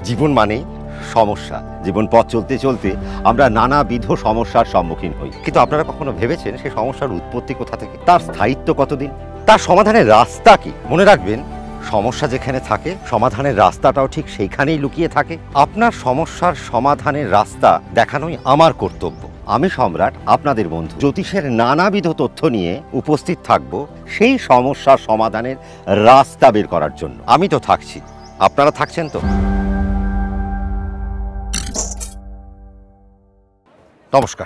জীবন মানেই সমস্যা। জীবন পথ চলতে চলতে আমরা নানাবিধ সমস্যার সম্মুখীন হই, কিন্তু আপনারা কখনো ভেবেছেন সেই সমস্যার উৎপত্তি কোথা থেকে, তার স্থায়িত্ব কতদিন, তার সমাধানের রাস্তা কি? মনে রাখবেন, সমস্যা যেখানে থাকে সমাধানের রাস্তাটাও ঠিক সেইখানেই লুকিয়ে থাকে। আপনার সমস্যার সমাধানের রাস্তা দেখানোই আমার কর্তব্য। আমি সম্রাট, আপনাদের বন্ধু, জ্যোতিষের নানাবিধ তথ্য নিয়ে উপস্থিত থাকব সেই সমস্যার সমাধানের রাস্তা বের করার জন্য। আমি তো থাকছি, আপনারা থাকছেন তো? নমস্কার,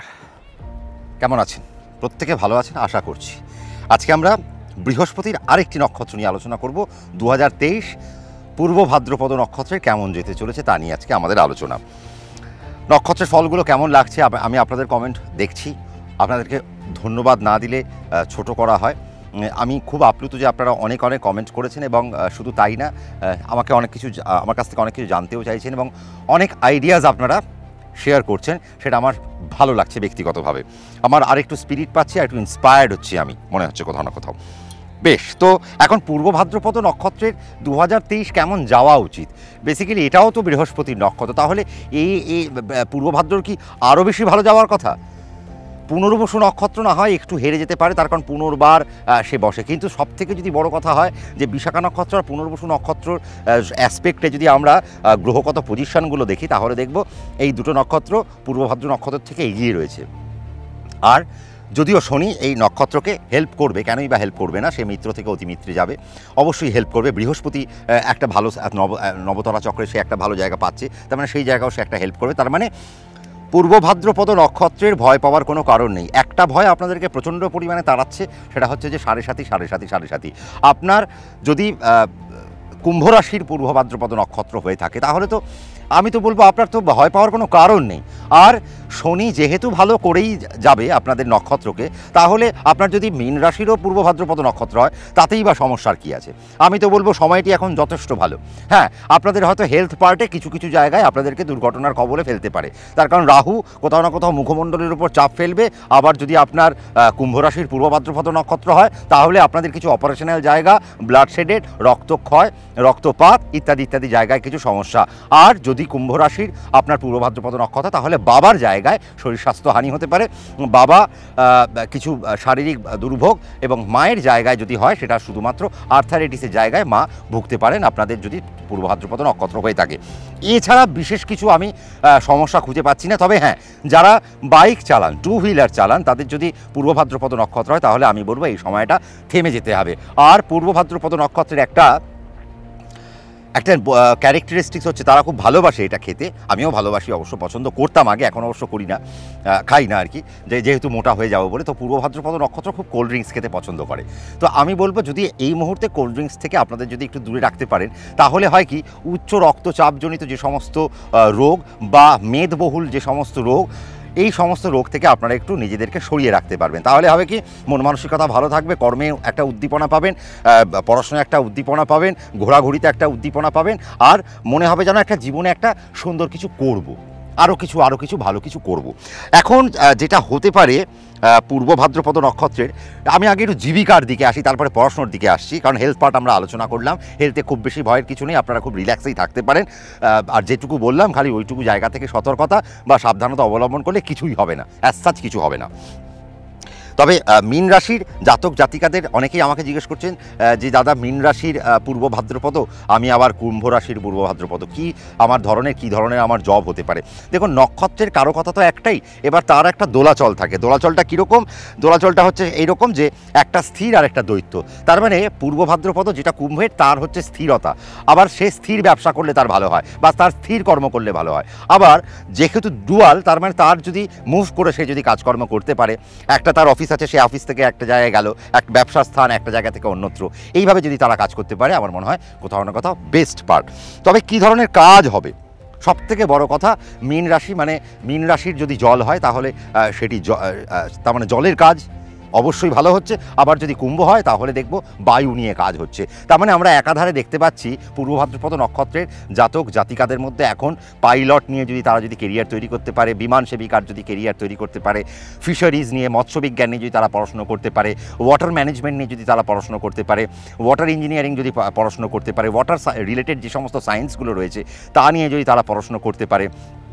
কেমন আছেন? প্রত্যেকে ভালো আছেন আশা করছি। আজকে আমরা বৃহস্পতির আরেকটি নক্ষত্র নিয়ে আলোচনা করব। 2023 পূর্ব ভাদ্রপদ নক্ষত্রের কেমন যেতে চলেছে তা নিয়ে আজকে আমাদের আলোচনা। নক্ষত্রের ফলগুলো কেমন লাগছে আমি আপনাদের কমেন্ট দেখছি। আপনাদেরকে ধন্যবাদ না দিলে ছোট করা হয়। আমি খুব আপ্লুত যে আপনারা অনেক কমেন্ট করেছেন, এবং শুধু তাই না, আমার কাছ থেকে অনেক কিছু জানতেও চাইছেন এবং অনেক আইডিয়াজ আপনারা শেয়ার করছেন। সেটা আমার ভালো লাগছে ব্যক্তিগতভাবে। আমার আরেকটু স্পিরিট পাচ্ছি, আর একটু ইন্সপায়ার্ড হচ্ছি আমি, মনে হচ্ছে কোথাও না কোথাও। বেশ, তো এখন পূর্ব ভাদ্রপদ নক্ষত্রের 2023 কেমন যাওয়া উচিত? বেসিক্যালি এটাও তো বৃহস্পতির নক্ষত্র, তাহলে এই পূর্ব ভাদ্র কি আরও বেশি ভালো যাওয়ার কথা? পুনর্বসু নক্ষত্র না হয় একটু হেরে যেতে পারে, তার কারণ পুনর্বার সে বসে, কিন্তু সবথেকে যদি বড় কথা হয় যে বিশাখা নক্ষত্র আর পুনর্বসু নক্ষত্রর অ্যাসপেক্টে যদি আমরা গ্রহগত পজিশনগুলো দেখি, তাহলে দেখব এই দুটো নক্ষত্র পূর্ব ভাদ্র নক্ষত্র থেকে এগিয়ে রয়েছে। আর যদিও শনি এই নক্ষত্রকে হেল্প করবে, কেনই বা হেল্প করবে না, সে মিত্র থেকে অতিমিত্রে যাবে, অবশ্যই হেল্প করবে। বৃহস্পতি একটা ভালো নবতরা চক্রে সে একটা ভালো জায়গা পাচ্ছে, তার মানে সেই জায়গাও সে একটা হেল্প করবে। তার মানে পূর্ব ভাদ্রপদ নক্ষত্রের ভয় পাওয়ার কোনো কারণ নেই। একটা ভয় আপনাদেরকে প্রচণ্ড পরিমাণে তাড়াচ্ছে, সেটা হচ্ছে যে 7.5 আপনার যদি কুম্ভ রাশির পূর্ব ভাদ্রপদ নক্ষত্র হয়ে থাকে, তাহলে তো আমি তো বলবো আপনার তো ভয় পাওয়ার কোনো কারণ নেই। আর শনি যেহেতু ভালো করেই যাবে আপনাদের নক্ষত্রকে, তাহলে আপনার যদি মীন রাশিরও পূর্ব ভাদ্রপদ নক্ষত্র হয়, তাতেই বা সমস্যার কী আছে? আমি তো বলবো সময়টি এখন যথেষ্ট ভালো। হ্যাঁ, আপনাদের হয়তো হেলথ পার্টে কিছু জায়গায় আপনাদেরকে দুর্ঘটনার কবলে ফেলতে পারে, তার কারণ রাহু কোথাও না কোথাও মুখমণ্ডলের উপর চাপ ফেলবে। আবার যদি আপনার কুম্ভ রাশির পূর্ব ভাদ্রপদ নক্ষত্র হয়, তাহলে আপনাদের কিছু অপারেশনাল জায়গা, ব্লাডশেডেড, রক্তক্ষয়, রক্তপাত ইত্যাদি জায়গায় কিছু সমস্যা। আর যদি কুম্ভ রাশির আপনার পূর্ব ভাদ্রপদ নক্ষত্র, তাহলে বাবার জায়গায় শরীর স্বাস্থ্য হানি হতে পারে, বাবা কিছু শারীরিক দুর্ভোগ, এবং মায়ের জায়গায় যদি হয় সেটা শুধুমাত্র আর্থারাইটিসের জায়গায় মা ভুগতে পারেন আপনাদের যদি পূর্ব ভাদ্রপদ নক্ষত্র হয়ে থাকে। এছাড়া বিশেষ কিছু আমি সমস্যা খুঁজে পাচ্ছি না। তবে হ্যাঁ, যারা বাইক চালান, 2 হুইলার চালান, তাদের যদি পূর্ব ভাদ্রপদ নক্ষত্র হয়, তাহলে আমি বলবো এই সময়টা থেমে যেতে হবে। আর পূর্ব ভাদ্রপদ নক্ষত্রের একটা ক্যারেক্টারিস্টিক্স হচ্ছে তারা খুব ভালোবাসে এটা খেতে। আমিও ভালোবাসি, অবশ্য পছন্দ করতাম আগে, এখন অবশ্য করি না, খাই না আর কি, যেহেতু মোটা হয়ে যাবো বলে। তো পূর্ব ভাদ্রপদ নক্ষত্র খুব কোল্ড ড্রিঙ্কস খেতে পছন্দ করে। তো আমি বলবো যদি এই মুহূর্তে কোল্ড ড্রিঙ্কস থেকে আপনাদের যদি একটু দূরে রাখতে পারেন, তাহলে হয় কি, উচ্চ রক্তচাপজনিত যে সমস্ত রোগ বা মেদবহুল যে সমস্ত রোগ, এই সমস্ত রোগ থেকে আপনারা একটু নিজেদেরকে সরিয়ে রাখতে পারবেন। তাহলে হবে কি, মন মানসিকতা ভালো থাকবে, কর্মে একটা উদ্দীপনা পাবেন, পড়াশোনায় একটা উদ্দীপনা পাবেন, ঘোরাঘুরিতে একটা উদ্দীপনা পাবেন, আর মনে হবে যেন একটা জীবনে একটা সুন্দর কিছু করব, আরও কিছু ভালো কিছু করব। এখন যেটা হতে পারে পূর্ব ভাদ্রপদ নক্ষত্রের, আমি আগে একটু জীবিকার দিকে আসি, তারপরে পড়াশোনার দিকে আসছি, কারণ হেলথ পার্ট আমরা আলোচনা করলাম। হেলথে খুব বেশি ভয়ের কিছু নেই, আপনারা খুব রিল্যাক্সেই থাকতে পারেন। আর যেটুকু বললাম, খালি ওইটুকু জায়গা থেকে সতর্কতা বা সাবধানতা অবলম্বন করলে কিছুই হবে না, অ্যাজ সাচ কিছু হবে না। তবে মীন রাশির জাতক জাতিকাদের অনেকেই আমাকে জিজ্ঞেস করছেন যে দাদা, মীন রাশির পূর্ব ভাদ্রপদ, আমি আবার কুম্ভ রাশির পূর্ব ভাদ্রপদ, কী ধরনের আমার জব হতে পারে? দেখুন, নক্ষত্রের কারো কথা তো একটাই, এবার তার একটা দোলাচল থাকে। দোলাচলটা কীরকম? দোলাচলটা হচ্ছে এইরকম যে একটা স্থির আর একটা দৈত্য। তার মানে পূর্ব ভাদ্রপদ যেটা কুম্ভের, তার হচ্ছে স্থিরতা। আবার সে স্থির ব্যবসা করলে তার ভালো হয়, বা তার স্থির কর্ম করলে ভালো হয়। আবার যেহেতু ডুয়াল, তার মানে তার যদি মুভ করে সে যদি কাজকর্ম করতে পারে, একটা তার অফিস আছে, সে অফিস থেকে একটা জায়গায় গেল, এক ব্যবসার স্থান একটা জায়গা থেকে অন্যত্র, এইভাবে যদি তারা কাজ করতে পারে, আমার মনে হয় কোথাও না কোথাও বেস্ট পার্ট। তবে কী ধরনের কাজ হবে? সবথেকে বড় কথা, মীন রাশি মানে মীন রাশির যদি জল হয়, তাহলে সেটি তার মানে জলের কাজ, অবশ্যই ভালো হচ্ছে। আবার যদি কুম্ভ হয় তাহলে দেখব বায়ু নিয়ে কাজ হচ্ছে। তার মানে আমরা একাধারে দেখতে পাচ্ছি পূর্ব ভাদ্রপদ নক্ষত্রের জাতক জাতিকাদের মধ্যে এখন পাইলট নিয়ে যদি তারা যদি কেরিয়ার তৈরি করতে পারে, বিমান সেবিকার যদি কেরিয়ার তৈরি করতে পারে, ফিশারিজ নিয়ে মৎস্যবিজ্ঞান নিয়ে যদি তারা পড়াশুনো করতে পারে, ওয়াটার ম্যানেজমেন্ট নিয়ে যদি তারা পড়াশুনো করতে পারে, ওয়াটার ইঞ্জিনিয়ারিং যদি পড়াশুনো করতে পারে, ওয়াটার রিলেটেড যে সমস্ত সায়েন্সগুলো রয়েছে তা নিয়ে যদি তারা পড়াশুনো করতে পারে,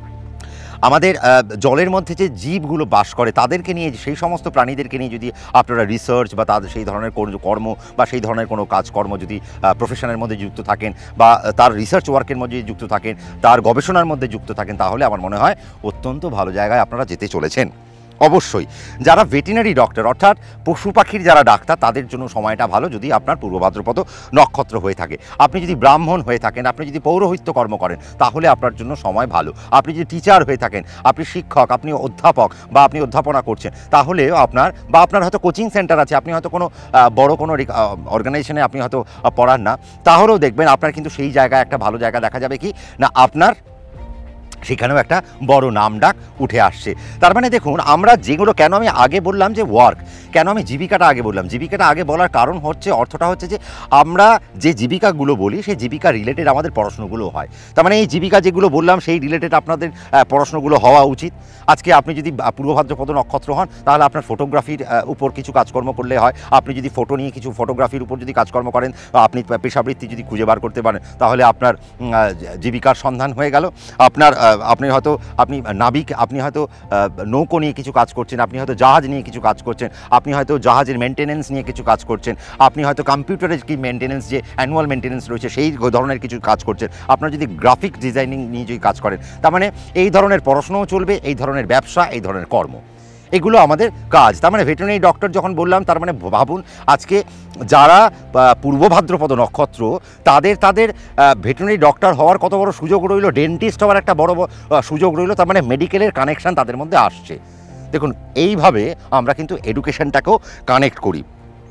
আমাদের জলের মধ্যে যে জীবগুলো বাস করে তাদেরকে নিয়ে, সেই সমস্ত প্রাণীদেরকে নিয়ে যদি আপনারা রিসার্চ বা তাদের সেই ধরনের কর্ম বা সেই ধরনের কোনো কাজকর্ম যদি প্রফেশনের মধ্যে যুক্ত থাকেন বা তার রিসার্চ ওয়ার্কের মধ্যে যুক্ত থাকেন, তার গবেষণার মধ্যে যুক্ত থাকেন, তাহলে আমার মনে হয় অত্যন্ত ভালো জায়গায় আপনারা যেতে চলেছেন। অবশ্যই যারা ভেটেরিনারি ডক্টর অর্থাৎ পশু পাখির যারা ডাক্তার তাদের জন্য সময়টা ভালো যদি আপনার পূর্ব ভাদ্রপদ নক্ষত্র হয়ে থাকে। আপনি যদি ব্রাহ্মণ হয়ে থাকেন, আপনি যদি পৌরোহিত্য কর্ম করেন, তাহলে আপনার জন্য সময় ভালো। আপনি যদি টিচার হয়ে থাকেন, আপনি শিক্ষক, আপনি অধ্যাপক বা আপনি অধ্যাপনা করছেন, তাহলেও আপনার হয়তো কোচিং সেন্টার আছে, আপনি হয়তো কোনো বড় কোনো অর্গানাইজেশনে আপনি হয়তো পড়ান না, তাহলেও দেখবেন আপনার কিন্তু সেই জায়গায় একটা ভালো জায়গা দেখা যাবে কি না, আপনার সেখানেও একটা বড় নামডাক উঠে আসছে। তার মানে দেখুন, আমরা যেগুলো, কেন আমি আগে বললাম যে ওয়ার্ক, কেন আমি জীবিকাটা আগে বললাম, জীবিকাটা আগে বলার কারণ হচ্ছে, অর্থটা হচ্ছে যে আমরা যে জীবিকাগুলো বলি সেই জীবিকা রিলেটেড আমাদের পড়াশুনোগুলো হয়। তার মানে এই জীবিকা যেগুলো বললাম সেই রিলেটেড আপনাদের পড়াশুনোগুলো হওয়া উচিত। আজকে আপনি যদি পূর্ব ভাদ্রপদ নক্ষত্র হন, তাহলে আপনার ফটোগ্রাফির উপর কিছু কাজকর্ম করলে হয়। আপনি যদি ফটো নিয়ে কিছু ফটোগ্রাফির উপর যদি কাজকর্ম করেন, আপনি পেশাবৃত্তি যদি খুঁজে বার করতে পারেন, তাহলে আপনার জীবিকার সন্ধান হয়ে গেল। আপনি হয়তো নাবিক, আপনি হয়তো নৌকো নিয়ে কিছু কাজ করছেন, আপনি হয়তো জাহাজ নিয়ে কিছু কাজ করছেন, আপনি হয়তো জাহাজের মেনটেনেন্স নিয়ে কিছু কাজ করছেন, আপনি হয়তো কম্পিউটারের কি মেনটেনেন্স, যে অ্যানুয়াল মেনটেনেন্স রয়েছে সেই ধরনের কিছু কাজ করছেন, আপনার যদি গ্রাফিক ডিজাইনিং নিয়ে যদি কাজ করেন, তার মানে এই ধরনের পড়াশোনাও চলবে, এই ধরনের ব্যবসা, এই ধরনের কর্ম, এগুলো আমাদের কাজ। তার মানে ভেটেরিনারি ডক্টর যখন বললাম, তার মানে ভাবুন আজকে যারা পূর্ব ভাদ্রপদ নক্ষত্র, তাদের ভেটেরিনারি ডক্টর হওয়ার কত বড় সুযোগ রইল, ডেন্টিস্ট হওয়ার একটা বড় সুযোগ রইল। তার মানে মেডিকেলের কানেকশান তাদের মধ্যে আসছে। দেখুন, এইভাবে আমরা কিন্তু এডুকেশনটাকেও কানেক্ট করি।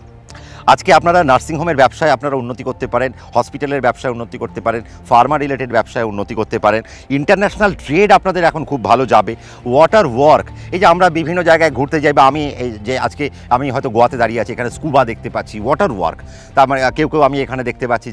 আজকে আপনারা নার্সিংহোমের ব্যবসায় আপনারা উন্নতি করতে পারেন, হসপিটালের ব্যবসায় উন্নতি করতে পারেন, ফার্মা রিলেটেড ব্যবসায় উন্নতি করতে পারেন, ইন্টারন্যাশনাল ট্রেড আপনাদের এখন খুব ভালো যাবে, ওয়াটার ওয়ার্ক, এই যে আমরা বিভিন্ন জায়গায় ঘুরতে যাই, বা আমি এই যে আজকে আমি হয়তো গোয়াতে দাঁড়িয়ে আছি, এখানে স্কুবা দেখতে পাচ্ছি, ওয়াটার ওয়ার্ক। তার মানে কেউ আমি এখানে দেখতে পাচ্ছি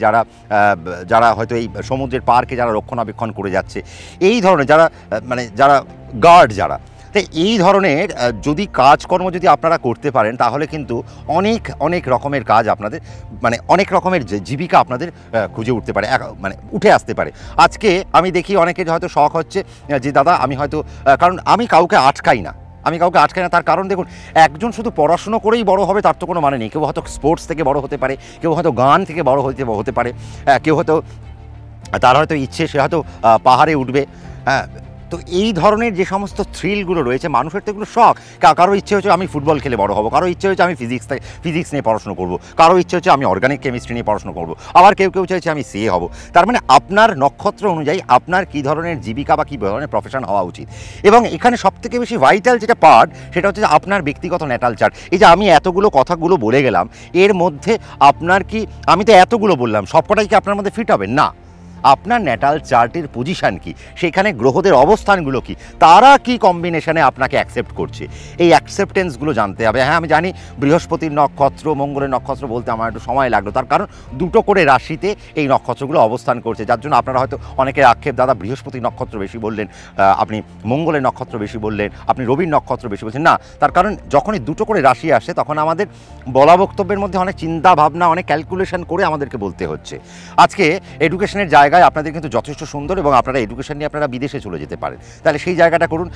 যারা হয়তো এই সমুদ্রের পার্কে যারা রক্ষণাবেক্ষণ করে যাচ্ছে, এই ধরনের যারা গার্ড, যারা, তো এই ধরনের যদি কাজকর্ম যদি আপনারা করতে পারেন, তাহলে কিন্তু অনেক রকমের কাজ আপনাদের, মানে অনেক রকমের জীবিকা আপনাদের খুঁজে উঠতে পারে, উঠে আসতে পারে। আজকে আমি দেখি অনেকের হয়তো শখ হচ্ছে যে দাদা আমি হয়তো, কারণ আমি কাউকে আটকাই না, তার কারণ দেখুন, একজন শুধু পড়াশুনো করেই বড় হবে তার তো কোনো মানে নেই। কেউ হয়তো স্পোর্টস থেকে বড় হতে পারে, কেউ হয়তো গান থেকে বড় হতে পারে, কেউ হয়তো তার হয়তো ইচ্ছে সে হয়তো পাহাড়ে উঠবে। হ্যাঁ, তো এই ধরনের যে সমস্ত থ্রিলগুলো রয়েছে, মানুষের তো এগুলো শখ। কারো ইচ্ছে হচ্ছে আমি ফুটবল খেলে বড় হবো, কারো ইচ্ছে হচ্ছে আমি ফিজিক্স নিয়ে পড়াশোনা করবো, কারো ইচ্ছে হচ্ছে আমি অর্গানিক কেমিস্ট্রি নিয়ে পড়াশোনা করবো, আবার কেউ চাইছে আমি সিএ হব। তার মানে আপনার নক্ষত্র অনুযায়ী আপনার কী ধরনের জীবিকা বা কী ধরনের প্রফেশন হওয়া উচিত। এবং এখানে সবথেকে বেশি ভাইটাল যেটা পার্ট, সেটা হচ্ছে যে আপনার ব্যক্তিগত ন্যাটাল চার্ট। এই যে আমি এতগুলো কথাগুলো বলে গেলাম, এর মধ্যে আপনার কি, আমি তো এতগুলো বললাম, সবকটাই কি আপনার মধ্যে ফিট হবে? না। আপনার ন্যাটাল চার্টের পজিশান কি, সেখানে গ্রহদের অবস্থানগুলো কি, তারা কি কম্বিনেশনে আপনাকে অ্যাকসেপ্ট করছে, এই অ্যাকসেপ্টেন্সগুলো জানতে হবে। হ্যাঁ, আমি জানি বৃহস্পতির নক্ষত্র, মঙ্গলের নক্ষত্র বলতে আমার একটু সময় লাগলো, তার কারণ দুটো করে রাশিতে এই নক্ষত্রগুলো অবস্থান করছে, যার জন্য আপনারা হয়তো অনেকের আক্ষেপ, দাদা বৃহস্পতির নক্ষত্র বেশি বললেন, আপনি মঙ্গলের নক্ষত্র বেশি বললেন, আপনি রবির নক্ষত্র বেশি বলছেন। না, তার কারণ যখনই দুটো করে রাশি আসে, তখন আমাদের বলা বক্তব্যের মধ্যে অনেক চিন্তা ভাবনা, অনেক ক্যালকুলেশন করে আমাদেরকে বলতে হচ্ছে। আজকে এডুকেশনের জায়গায় আপনাদের কিন্তু যথেষ্ট সুন্দর, এবং আপনারা এডুকেশন নিয়ে আপনারা বিদেশে চলে যেতে পারেন, তাহলে সেই জায়গাটা করুন।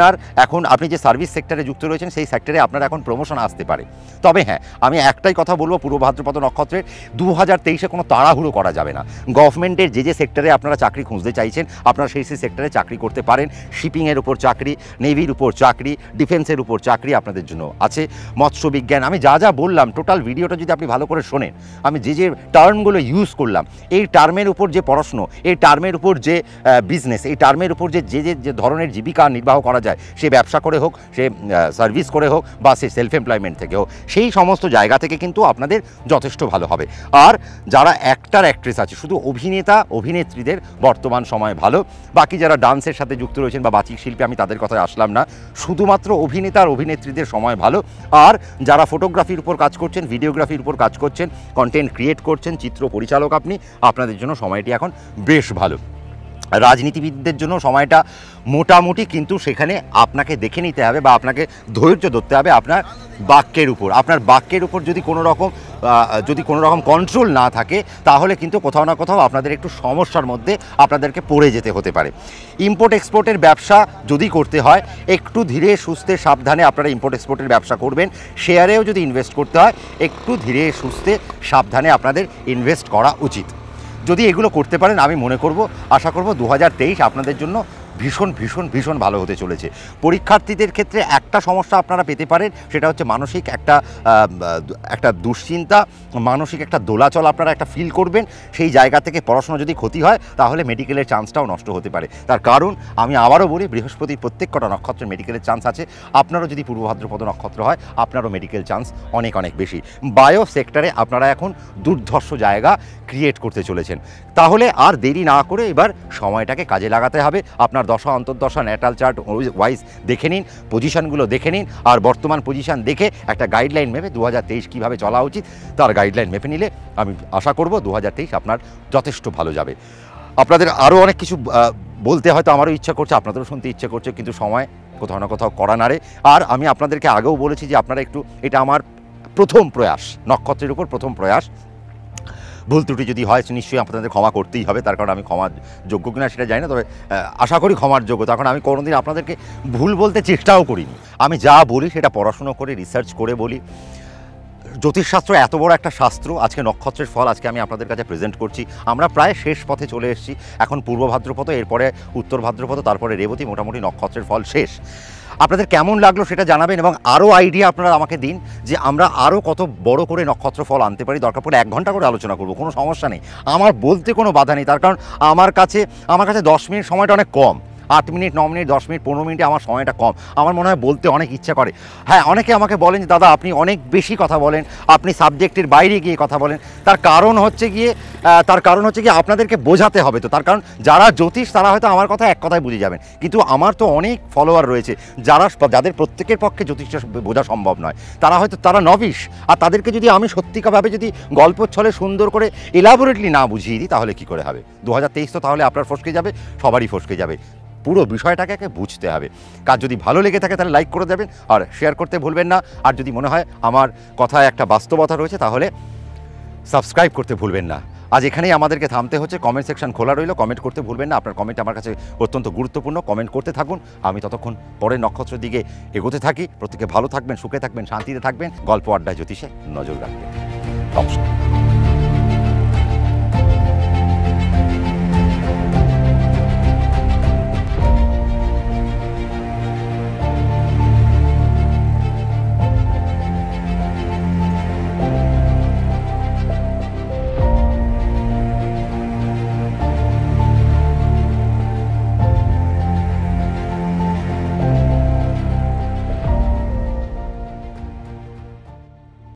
আপনি যে সার্ভিস সেক্টরে যুক্ত রয়েছেন, সেই সেক্টরে আপনার এখন প্রমোশন আসতে পারে। তবে হ্যাঁ, আমি একটাই কথা বলবো, পূর্ব ভাদ্রপদ নক্ষত্রের 2023-এ কোনো তাড়াহুড়ো করা যাবে না। গভর্নমেন্টের যে সেক্টরে আপনারা চাকরি খুঁজতে চাইছেন, আপনারা সেই সেক্টরে চাকরি করতে পারেন। শিপিংয়ের উপর চাকরি, নেভির উপর চাকরি, ডিফেন্সের উপর চাকরি আপনাদের জন্য আছে। মৎস্য বিজ্ঞান, আমি যা বললাম, টোটাল ভিডিওটা যদি আপনি ভালো করে শোনেন, আমি যে টার্মগুলো ইউজ করলাম, এই টার্মের উপর যে পড়াশুনো, এই টার্মের উপর যে বিজনেস, এই টার্মের উপর যে যে যে ধরনের জীবিকা নির্বাহ করা যায়, সে ব্যবসা করে হোক, সে সার্ভিস করে হোক, বা সে সেলফ এমপ্লয়মেন্ট থেকে হোক, সেই সমস্ত জায়গা থেকে কিন্তু আপনাদের যথেষ্ট ভালো হবে। আর যারা অ্যাক্টর অ্যাক্ট্রেস আছে, শুধু অভিনেতা অভিনেত্রীদের বর্তমান সময় ভালো, বাকি যারা ডান্সের সাথে যুক্ত রয়েছেন বা বাচিক শিল্পী, আমি তাদের কথায় আসলাম না, শুধুমাত্র অভিনেতা আর অভিনেত্রীদের সময় ভালো। আর যারা ফটোগ্রাফির উপর কাজ করছেন, ভিডিওগ্রাফির উপর কাজ করছেন, কন্টেন্ট ক্রিয়েট করছেন, চিত্র পরিচালক আপনি, আপনাদের জন্য সময়টি এখন বেশ ভালো। রাজনীতিবিদদের জন্য সময়টা মোটামুটি, কিন্তু সেখানে আপনাকে দেখে নিতে হবে বা আপনাকে ধৈর্য ধরতে হবে আপনার বাক্যের উপর। আপনার বাক্যের উপর যদি কোনো রকম কন্ট্রোল না থাকে, তাহলে কিন্তু কোথাও না কোথাও আপনাদের একটু সমস্যার মধ্যে আপনাদেরকে পড়ে যেতে হতে পারে। ইম্পোর্ট এক্সপোর্টের ব্যবসা যদি করতে হয়, একটু ধীরে সুস্থে সাবধানে আপনারা ইম্পোর্ট এক্সপোর্টের ব্যবসা করবেন। শেয়ারেও যদি ইনভেস্ট করতে হয়, একটু ধীরে সুস্থে সাবধানে আপনাদের ইনভেস্ট করা উচিত। যদি এগুলো করতে পারেন, আমি মনে করব, আশা করব 2023 আপনাদের জন্য ভীষণ ভীষণ ভীষণ ভালো হতে চলেছে। পরীক্ষার্থীদের ক্ষেত্রে একটা সমস্যা আপনারা পেতে পারেন, সেটা হচ্ছে মানসিক একটা দুশ্চিন্তা, মানসিক একটা দোলাচল আপনারা একটা ফিল করবেন। সেই জায়গা থেকে পড়াশোনা যদি ক্ষতি হয়, তাহলে মেডিকেলের চান্সটাও নষ্ট হতে পারে। তার কারণ আমি আবারও বলি, বৃহস্পতির প্রত্যেক কটা নক্ষত্রের মেডিকেলের চান্স আছে। আপনারও যদি পূর্ব ভাদ্রপদ নক্ষত্র হয়, আপনারও মেডিকেল চান্স অনেক অনেক বেশি। বায়ো সেক্টরে আপনারা এখন দুর্ধর্ষ জায়গা ক্রিয়েট করতে চলেছেন। তাহলে আর দেরি না করে এবার সময়টাকে কাজে লাগাতে হবে। আপনার দশা অন্তর্দশা ন্যাটাল চার্ট ওয়াইজ দেখে নিন, পজিশনগুলো দেখে নিন, আর বর্তমান পজিশন দেখে একটা গাইডলাইন মেপে 2023 কীভাবে চলা উচিত তার গাইডলাইন মেপে নিলে আমি আশা করব 2023 আপনার যথেষ্ট ভালো যাবে। আপনাদের আরও অনেক কিছু বলতে হয়তো আমারও ইচ্ছা করছে, আপনাদেরও শুনতে ইচ্ছে করছে, কিন্তু সময় কোথাও না কোথাও করা নাড়ে। আর আমি আপনাদেরকে আগেও বলেছি যে আপনারা একটু, এটা আমার প্রথম প্রয়াস, নক্ষত্রের উপর প্রথম প্রয়াস। ভুল ত্রুটি যদি হয় নিশ্চয়ই আপনাদের ক্ষমা করতেই হবে, তার কারণ আমি ক্ষমার যোগ্য কিনা সেটা জানি না, তবে আশা করি ক্ষমার যোগ্য। তখন আমি কোনোদিন আপনাদেরকে ভুল বলতে চেষ্টাও করিনি। আমি যা বলি সেটা পড়াশুনো করে রিসার্চ করে বলি। জ্যোতিষশাস্ত্র এত বড় একটা শাস্ত্র, আজকে নক্ষত্রের ফল আজকে আমি আপনাদের কাছে প্রেজেন্ট করছি। আমরা প্রায় শেষ পথে চলে এসেছি। এখন পূর্ব ভাদ্রপদ, এরপরে উত্তর ভাদ্রপদ, তারপরে রেবতী, মোটামুটি নক্ষত্রের ফল শেষ। আপনাদের কেমন লাগলো সেটা জানাবেন, এবং আরও আইডিয়া আপনারা আমাকে দিন যে আমরা আরও কত বড় করে নক্ষত্র ফল আনতে পারি। দরকার পড়লে 1 ঘন্টা করে আলোচনা করব, কোনো সমস্যা নেই, আমার বলতে কোনো বাধা নেই। তার কারণ আমার কাছে 10 মিনিট সময়টা অনেক কম। 8 মিনিট, 9 মিনিট, 10 মিনিট, 15 মিনিটে আমার সময়টা কম। আমার মনে হয় বলতে অনেক ইচ্ছা করে। হ্যাঁ, অনেকে আমাকে বলেন যে দাদা আপনি অনেক বেশি কথা বলেন, আপনি সাবজেক্টের বাইরে গিয়ে কথা বলেন। তার কারণ হচ্ছে গিয়ে আপনাদেরকে বোঝাতে হবে। তো তার কারণ যারা জ্যোতিষ তারা হয়তো আমার কথা এক কথায় বুঝে যাবেন, কিন্তু আমার তো অনেক ফলোয়ার রয়েছে যাদের প্রত্যেকের পক্ষে জ্যোতিষটা বোঝা সম্ভব নয়। তারা নভিস, আর তাদেরকে যদি আমি সত্যিকারভাবে যদি গল্প ছলে সুন্দর করে এলাবোরেটলি না বুঝিয়ে দিই, তাহলে কি করে হবে? 2023 তো তাহলে আপনার ফসকে যাবে, সবারই ফসকে যাবে। পুরো বিষয়টাকে বুঝতে হবে। কাজ যদি ভালো লেগে থাকে তাহলে লাইক করে দেবেন, আর শেয়ার করতে ভুলবেন না। আর যদি মনে হয় আমার কথায় একটা বাস্তবতা রয়েছে, তাহলে সাবস্ক্রাইব করতে ভুলবেন না। আজ এখানেই আমাদেরকে থামতে হচ্ছে। কমেন্ট সেকশন খোলা রইল, কমেন্ট করতে ভুলবেন না। আপনার কমেন্ট আমার কাছে অত্যন্ত গুরুত্বপূর্ণ। কমেন্ট করতে থাকুন, আমি ততক্ষণ পরের নক্ষত্রের দিকে এগোতে থাকি। প্রত্যেকে ভালো থাকবেন, সুখে থাকবেন, শান্তিতে থাকবেন। গল্প আড্ডায় জ্যোতিষে নজর রাখবেন। নমস্কার।